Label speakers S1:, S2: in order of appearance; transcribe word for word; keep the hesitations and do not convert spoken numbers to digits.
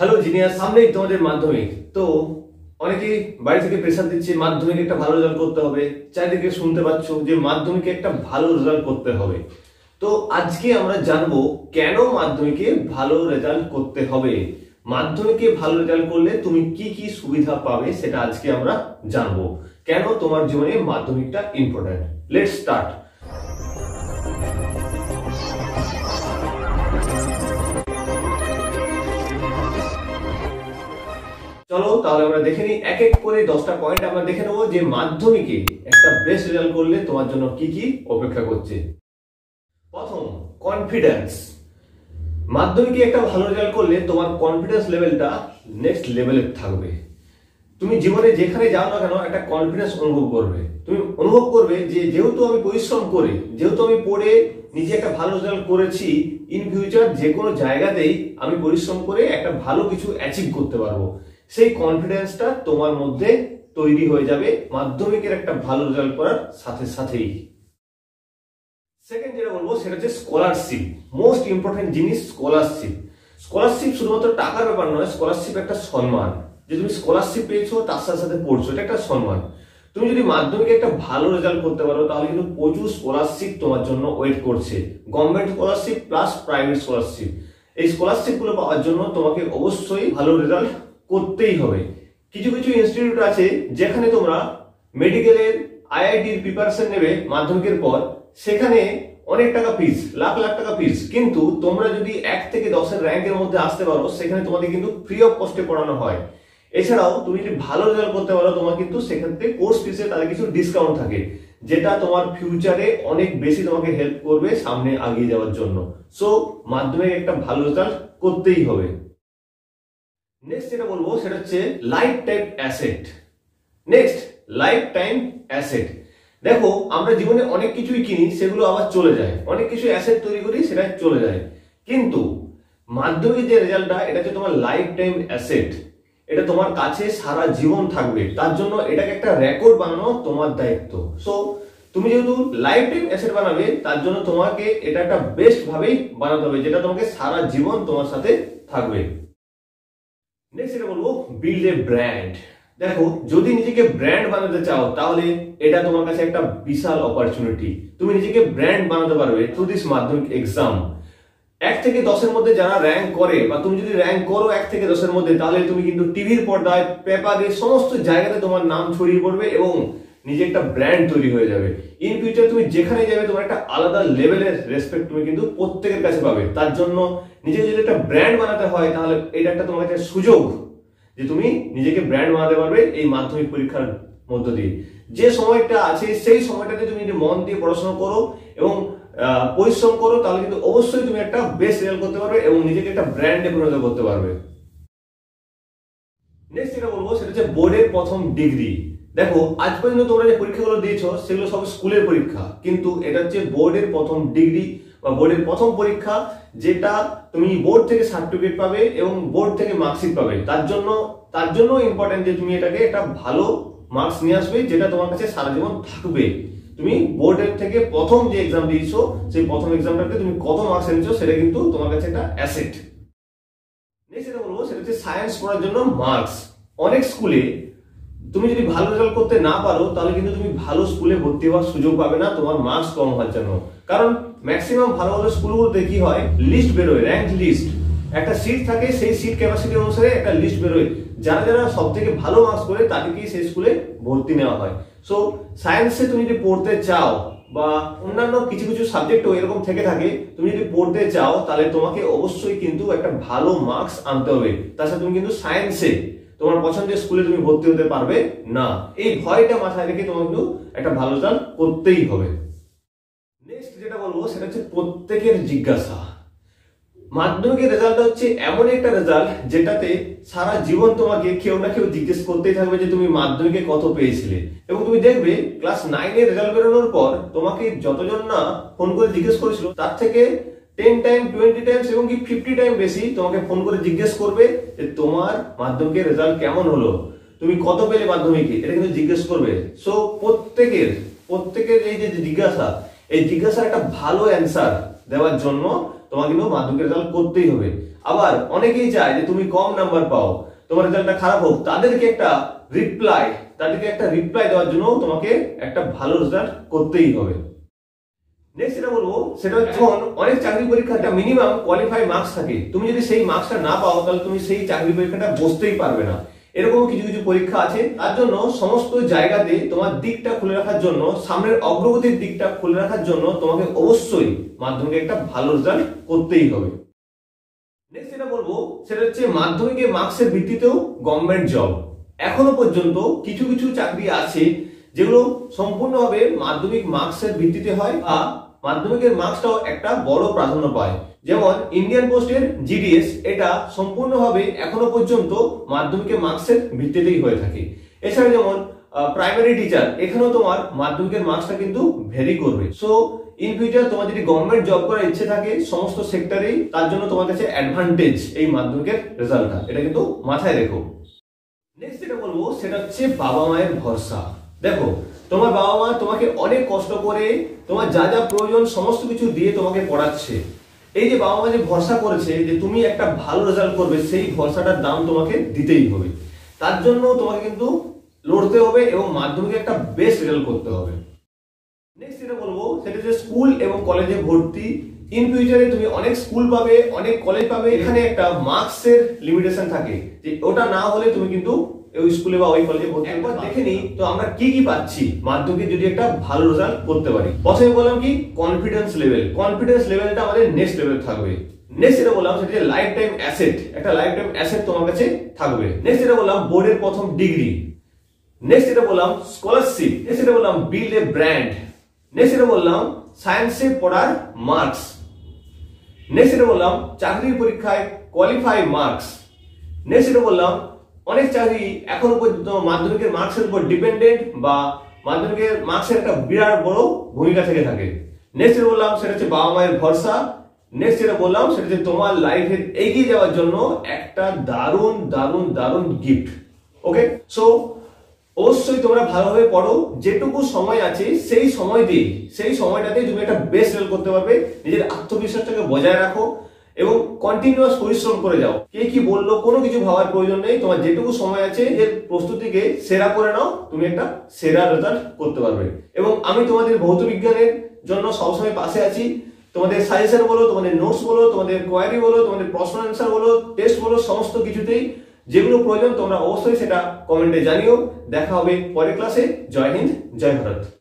S1: Hello genius, সামনেই তোমাদের মাধ্যমিক। তো অনেকেই বাড়ি থেকে প্রেসার দিচ্ছে মাধ্যমিকে একটা ভালো রেজাল্ট করতে হবে, চারিদিকে শুনতে পাচ্ছ যে মাধ্যমিকে একটা ভালো রেজাল্ট করতে হবে। তো আজকে আমরা জানবো কেন মাধ্যমিকে ভালো রেজাল্ট করতে হবে, মাধ্যমিকে ভালো রেজাল্ট করলে তুমি কি কি সুবিধা পাবে সেটা আজকে আমরা জানবো। কেন তোমার জীবনে মাধ্যমিকটা ইম্পর্টেন্ট। Let's start. চলো তাহলে আমরা দেখে নিই এক এক করে দশটা পয়েন্ট আমরা দেখে নেবো যে মাধ্যমিকে একটা বেস্ট রেজাল্ট করলে তোমার জন্য কি কি অপেক্ষা করছে। প্রথম, কনফিডেন্স। মাধ্যমিকে একটা ভালো রেজাল্ট করলে তোমার কনফিডেন্স লেভেলটা নেক্সট লেভেলে থাকবে। তুমি জীবনে যেখানে যাও না কেন একটা কনফিডেন্স অনুভব করবে। তুমি অনুভব করবে যে যেহেতু আমি পরিশ্রম করে, যেহেতু আমি পড়ে নিজে একটা ভালো রেজাল্ট করেছি, ইন ফিউচার যে কোনো জায়গাতেই আমি পরিশ্রম করে একটা ভালো কিছু অ্যাচিভ করতে পারবো। সেই কনফিডেন্সটা তোমার মধ্যে তৈরি হয়ে যাবে মাধ্যমিকের একটা ভালো রেজাল্ট করার সাথে সাথেই। সেকেন্ড যেটা বলবো সেটা হচ্ছে স্কলারশিপ। মোস্ট ইম্পর্টেন্ট জিনিস স্কলারশিপ। স্কলারশিপ শুধুমাত্র টাকার ব্যাপার নয়, স্কলারশিপ একটা সম্মান। যে তুমি স্কলারশিপ পেয়েছো তার সাথে সাথে পড়ছো, এটা একটা সম্মান। তুমি যদি মাধ্যমিকে একটা ভালো রেজাল্ট করতে পারো তাহলে কিন্তু প্রচুর স্কলারশিপ তোমার জন্য ওয়েট করছে। Government scholarship plus private scholarship. এই স্কলারশিপ গুলো পাওয়ার জন্য তোমাকে অবশ্যই ভালো রেজাল্ট করতেই হবে। কিছু কিছু ইনস্টিটিউট আছে যেখানে তোমরা মেডিকেলের আইআইটির প্রিপারেশন নেবে মাধ্যমিকের পর, সেখানে অনেক টাকা ফিস, লাখ লাখ টাকা ফিস, কিন্তু তোমরা যদি এক থেকে দশের র্যাঙ্কের মধ্যে আসতে পারো সেখানে তোমাদের কিন্তু ফ্রি অফ কস্টে পড়ানো হয়। এছাড়াও তুমি যদি ভালো রেজাল্ট করতে পারো তোমার কিন্তু সেক্ষেত্রে কোর্স ফিসে তাদের কিছু ডিসকাউন্ট থাকে, যেটা তোমার ফিউচারে অনেক বেশি তোমাকে হেল্প করবে সামনে এগিয়ে যাওয়ার জন্য। সো মাধ্যমিক একটা ভালো রেজাল্ট করতেই হবে। নেক্সট যেটা বলবো সেটা হচ্ছে life time asset. Next, life time asset. দেখো আমরা জীবনে অনেক কিছুই কিনি, সেগুলো আবার চলে যায়, অনেক কিছু অ্যাসেট তৈরি করি সেটা চলে যায়, কিন্তু মাধ্যমিক যে রেজাল্টটা এটা হচ্ছে তোমার লাইফ টাইম অ্যাসেট। এটা তোমার কাছে সারা জীবন থাকবে, তার জন্য এটাকে একটা রেকর্ড বানানো তোমার দায়িত্ব। সো তুমি যেহেতু লাইফ টাইম অ্যাসেট বানাবে তার জন্য তোমাকে এটা একটা বেস্ট ভাবেই বানাতে হবে, যেটা তোমাকে সারা জীবন তোমার সাথে থাকবে। নেক্সট এটা বলবো বিল্ড এ ব্র্যান্ড। দেখো যদি নিজেকে ব্র্যান্ড বানাতে চাও তাহলে এটা তোমার কাছে একটা বিশাল অপরচুনিটি। তুমি নিজেকে ব্র্যান্ড বানাতে পারবে থ্রু দিস মাধ্যমিক এক্সাম। এক থেকে দশের মধ্যে যারা র্যাঙ্ক করে, বা তুমি যদি র্যাঙ্ক করো এক থেকে দশের মধ্যে, তাহলে তুমি কিন্তু টিভির পর্দায়, পেপারে, সমস্ত জায়গাতে তোমার নাম ছড়িয়ে পড়বে এবং নিজে একটা ব্র্যান্ড তৈরি হয়ে যাবে। ইন ফিউচার তুমি যেখানে যাবে তোমার একটা আলাদা লেভেলের রেসপেক্ট তুমি কিন্তু প্রত্যেকের কাছে পাবে। তার জন্য নিজে যদি একটা ব্র্যান্ড বানাতে হয় তাহলে এটা একটা তোমার কাছে সুযোগ যে তুমি নিজেকে ব্র্যান্ড বানাতে পারবে এই মাধ্যমিক পরীক্ষার মধ্য দিয়ে। যে সময়টা আছে সেই সময়টাতে তুমি যদি মন দিয়ে পড়াশোনা করো এবং পরিশ্রম করো তাহলে কিন্তু অবশ্যই তুমি একটা বেস্ট রেজাল্ট করতে পারবে এবং নিজেকে একটা ব্র্যান্ডে পরিণত করতে পারবে। নেক্সট যেটা বলবো সেটা হচ্ছে বোর্ডের প্রথম ডিগ্রি। দেখো আজ পর্যন্ত তোমরা যে পরীক্ষাগুলো দিয়েছো সেগুলো সব স্কুলের পরীক্ষা, কিন্তু এটা হচ্ছে বোর্ডের প্রথম ডিগ্রি বা বোর্ডের প্রথম পরীক্ষা, যেটা তুমি বোর্ড থেকে সার্টিফিকেট পাবে এবং বোর্ড থেকে মার্কশিট পাবে। তার জন্য তার জন্য ইম্পর্টেন্ট যে তুমি এটাকে একটা ভালো মার্কস নিয়ে আসবে, যেটা তোমার কাছে সারা জীবন থাকবে। তুমি বোর্ডের থেকে প্রথম যে এক্সাম দিয়েছো সেই প্রথম এক্সামটাতে তুমি কত মার্কস এনেছো সেটা কিন্তু তোমার কাছে একটা অ্যাসেট। নেক্সট যেটা বলবো সেটা হচ্ছে সায়েন্স পড়ার জন্য মার্কস। অনেক স্কুলে তুমি যদি ভালো রেজাল্ট করতে না পারো তাহলে কিন্তু তুমি ভালো স্কুলে ভর্তি হওয়ার সুযোগ পাবে না তোমার মার্কস কম হওয়ার জন্য। কারণ ম্যাক্সিমাম ভালো ভালো স্কুলগুলোতে কি হয়, লিস্ট বেরোয়, র্যাঙ্ক লিস্ট, একটা সিট থাকে, সেই সিট ক্যাপাসিটি অনুসারে একটা লিস্ট বেরোয়, যারা যারা সব থেকে ভালো মার্কস করে তাদেরকেই সেই স্কুলে ভর্তি নেওয়া হয়। সো সায়েন্সে তুমি যদি পড়তে চাও বা অন্যান্য কিছু কিছু সাবজেক্টও এরকম থেকে থাকে, তুমি যদি পড়তে চাও তাহলে তোমাকে অবশ্যই কিন্তু একটা ভালো মার্কস আনতে হবে। তাছাড়া তুমি কিন্তু সায়েন্সে তোমার পছন্দের স্কুলে তুমি ভর্তি হতে পারবে না। এই ভয়টা মাথায় রেখে তোমাকে কিন্তু একটা ভালো রেজাল্ট করতেই হবে। নেক্সট যেটা বলবো সেটা হচ্ছে প্রত্যেকের জিজ্ঞাসা। মাধ্যমিকের রেজাল্টটা হচ্ছে এমন একটা রেজাল্ট যেটাতে সারা জীবন তোমাকে কেউ না কেউ জিজ্ঞেস করতেই থাকবে যে তুমি মাধ্যমিকে কত পেয়েছিলে। এবং তুমি দেখবে ক্লাস নাইনের রেজাল্ট বেরোনোর পর তোমাকে যতজন না ফোন করে জিজ্ঞেস করেছিল তার থেকে টেন টাইম, টোয়েন্টি টাইমস এবং কি ফিফটি টাইম বেশি তোমাকে ফোন করে জিজ্ঞেস করবে যে তোমার মাধ্যমিকের রেজাল্ট কেমন হলো, তুমি কত পেলে মাধ্যমিকে, এটা কিন্তু জিজ্ঞেস করবে। সো প্রত্যেকের প্রত্যেকের এই যে জিজ্ঞাসা, এই জিজ্ঞাসার একটা ভালো অ্যান্সার দেওয়ার জন্য তোমাকে কিন্তু মাধ্যমিক রেজাল্ট করতেই হবে। আবার অনেকেই চায় যে তুমি কম নাম্বার পাও, তোমার রেজাল্টটা খারাপ হোক, তাদেরকে একটা রিপ্লাই তাদেরকে একটা রিপ্লাই দেওয়ার জন্য তোমাকে একটা ভালো রেজাল্ট করতেই হবে। নেক্সট যেটা বলবো সেটা হচ্ছে অনেক চাকরি পরীক্ষাটা মিনিমাম কোয়ালিফাই মার্কস থাকে, তুমি যদি সেই মার্কসটা না পাও তাহলে তুমি সেই চাকরি পরীক্ষাটা বসতেই পারবে না। এরকম কিছু কিছু পরীক্ষা আছে, তার জন্য সমস্ত জায়গাতে তোমার দিকটা খুলে রাখার জন্য, সামনের অগ্রগতির দিকটা খুলে রাখার জন্য তোমাকে অবশ্যই মাধ্যমিকে একটা ভালো রেজাল্ট করতেই হবে। নেক্সট যেটা বলবো সেটা হচ্ছে মাধ্যমিকে মার্কসের ভিত্তিতেও গভর্নমেন্ট জব। এখনো পর্যন্ত কিছু কিছু চাকরি আছে যেগুলো সম্পূর্ণভাবে মাধ্যমিক মার্কসের ভিত্তিতে হয়, বা মাধ্যমিকের মার্কসটাও একটা বড় প্রাধান্য পায়। যেমন ইন্ডিয়ান পোস্টের জিডিএস, এটা সম্পূর্ণভাবে এখনো পর্যন্ত মাধ্যমিকের মার্কসের ভিত্তিতেই হয়ে থাকে। এছাড়া যেমন প্রাইমারি টিচার, এখানেও তোমার মাধ্যমিকের মার্কসটা কিন্তু ভ্যারি করবে। সো ইন ফিউচার তোমার যদি গভর্নমেন্ট জব করার ইচ্ছে থাকে সমস্ত সেক্টরেই, তার জন্য তোমার কাছে অ্যাডভান্টেজ এই মাধ্যমিকের রেজাল্টটা, এটা কিন্তু মাথায় রেখো। নেক্সট যেটা বলবো সেটা হচ্ছে বাবা মায়ের ভরসা। দেখো তোমার বাবা মা তোমাকে অনেক কষ্ট করে তোমার যা যা প্রয়োজন সমস্ত কিছু দিয়ে তোমাকে পড়াচ্ছে। এই যে বাবা মা যে ভরসা করেছে যে তুমি একটা ভালো রেজাল্ট করবে, সেই ভরসাটার দাম তোমাকে দিতেই হবে। তার জন্য তোমাকে কিন্তু লড়তে হবে এবং মাধ্যমিকে একটা বেস্ট রেজাল্ট করতে হবে। নেক্সট যেটা বলবো সেটা হচ্ছে স্কুল এবং কলেজে ভর্তি। ইন ফিউচারে তুমি অনেক স্কুল পাবে, অনেক কলেজ পাবে, এখানে একটা মার্কসের লিমিটেশন থাকে যে ওটা না হলে তুমি কিন্তু ওই স্কুলে বা ওই কলেজে ভর্তি একবার দেখে নিই তো আমরা কি কি পাচ্ছি মাধ্যমিকে যদি একটা ভালো রেজাল্ট করতে পারি। প্রথমে বললাম কি কনফিডেন্স লেভেল, কনফিডেন্স লেভেলটা আমাদের নেক্সট লেভেল থাকবে। নেক্সট যেটা বললাম সেটা যে লাইফ টাইম অ্যাসেট, একটা লাইফ টাইম অ্যাসেট তোমার কাছে থাকবে। নেক্সট যেটা বললাম বোর্ডের প্রথম ডিগ্রি। নেক্সট যেটা বললাম স্কলারশিপ। নেক্সট যেটা বললাম বিল্ড এ ব্র্যান্ড। নেক্সট যেটা বললাম সায়েন্সে পড়ার মার্কস। নেক্সট যেটা বললাম চাকরির পরীক্ষায় কোয়ালিফাই মার্কস। নেক্সট যেটা বললাম অনেক চাকরি এখনো পর্যন্ত মাধ্যমিকের মার্কসের উপর ডিপেন্ডেন্ট, বা মাধ্যমিকের মার্কসের একটা বিরাট বড় ভূমিকা থেকে থাকে। নেক্সট যেটা বললাম সেটা হচ্ছে বাবা মায়ের ভরসা। নেক্সট যেটা বললাম সেটা হচ্ছে তোমার লাইফে এগিয়ে যাওয়ার জন্য একটা দারুণ দারুণ দারুণ গিফট। ওকে, সো অবশ্যই তোমরা ভালোভাবে পড়ো, যেটুকু সময় আছে সেই সময় দিয়ে সেই সময়টাতে তুমি একটা বেস্ট রেজাল্ট করতে পারবে। নিজের আত্মবিশ্বাসটাকে বজায় রাখো এবং কন্টিনিউয়াস পরিশ্রম করে যাও। কে কি বললো কোনো কিছু ভাবার প্রয়োজন নেই, তোমার যেটুকু সময় আছে এর প্রস্তুতিকে সেরা করে নাও, তুমি একটা সেরা রেজাল্ট করতে পারবে। এবং আমি তোমাদের ভৌত বিজ্ঞানের জন্য সবসময় পাশে আছি। তোমাদের সাজেশন বলো, তোমাদের নোটস বলো, তোমাদের কোয়ারি বলো, তোমাদের প্রশ্ন অ্যান্সার বলো, টেস্ট বলো, সমস্ত কিছুতেই যেগুলো প্রয়োজন তোমরা অবশ্যই সেটা কমেন্টে জানিও। দেখা হবে পরের ক্লাসে। জয় হিন্দ, জয় ভারত।